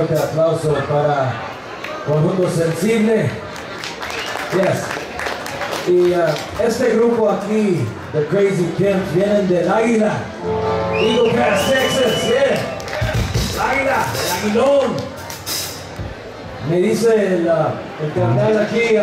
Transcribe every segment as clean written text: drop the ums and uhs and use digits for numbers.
fuerte aplauso para Conjunto Sensible. Yes. Y este grupo aquí, The Crazy Pimps, vienen del Águila, Eagle Pass, Texas. Yeah. Águila, el Aguilón. Me dice el carnal aquí,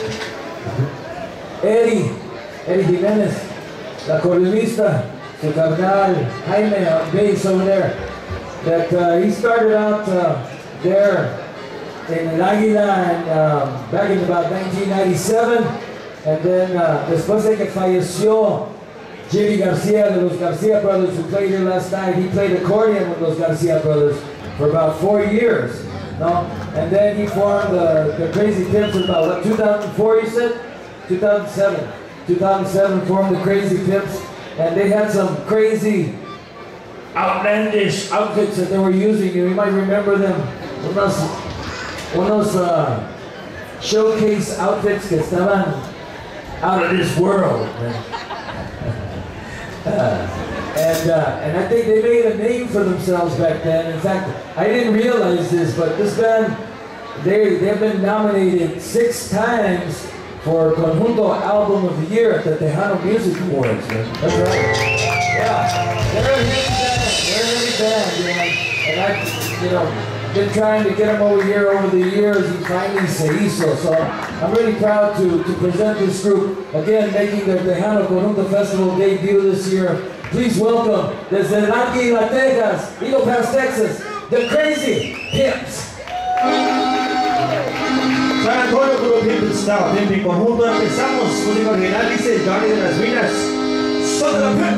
Eddie Jiménez, la acordeonista, su carnal Jaime on bass over there, that he started out there in El Águila and back in about 1997, and then después de que falleció Jimmy Garcia de los Garcia Brothers, who played here last night, he played accordion with those Garcia Brothers for about 4 years, no? And then he formed the Crazy Pimps in about, what, 2004 you said? 2007. 2007 formed the Crazy Pimps, and they had some crazy, outlandish outfits that they were using. You might remember them. One of those showcase outfits que estaban out of this world. And I think they made a name for themselves back then. In fact, I didn't realize this, but this band, they've been nominated 6 times for Conjunto Album of the Year at the Tejano Music Awards. Man. That's right. Yeah, they're a heavy band, and I've, been trying to get them over here over the years, and finally se hizo. So I'm really proud to present this group, again, making their Tejano Conjunto Festival debut this year. Please welcome, desde El Águila, Texas, Eagle Pass, Texas, the Crazy Pimps. San Antonio Club Pimpin' Style, Pimpin' Conjunto. Empezamos, música original, dice Johnny de las Minas. Son de la Pimp.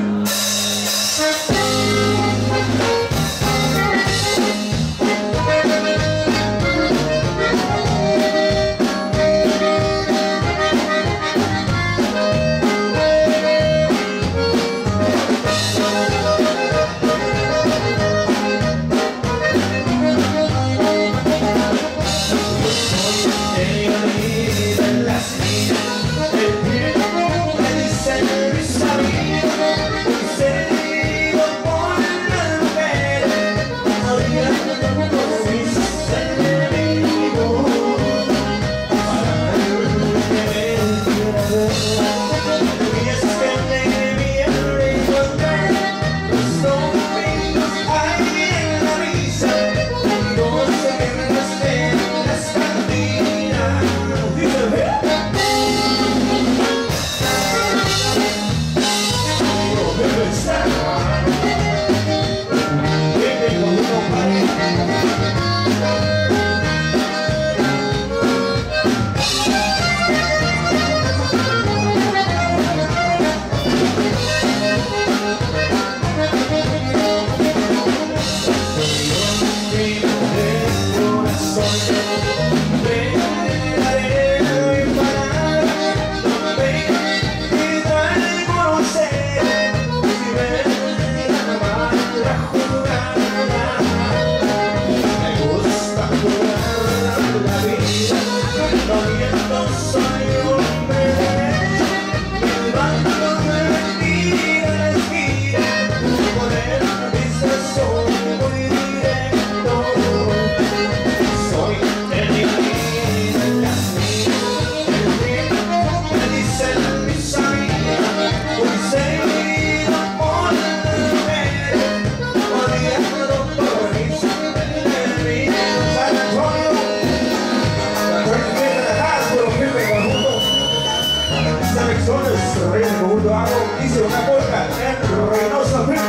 Dice una polca en Reynosa Pimp.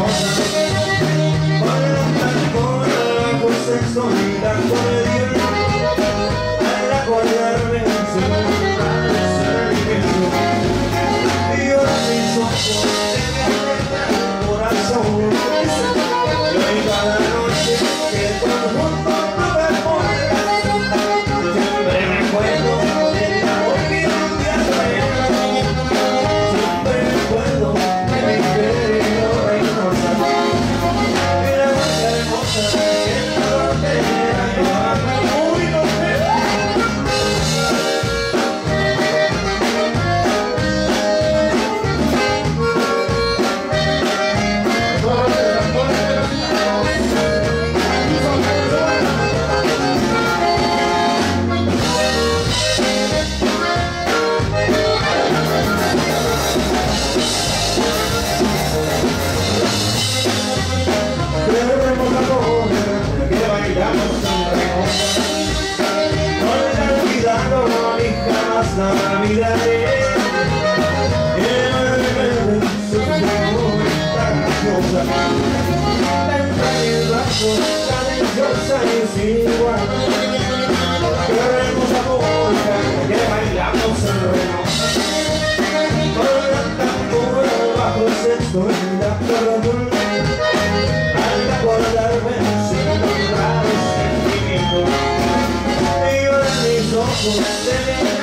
Con la comedia la vida es. Cadenciosa y sin igual, queremos amor que bailamos el reno, con la tambora bajo el sexto en la perdón, al acordarme sin nombrar sentimiento, y ahora mis ojos se ven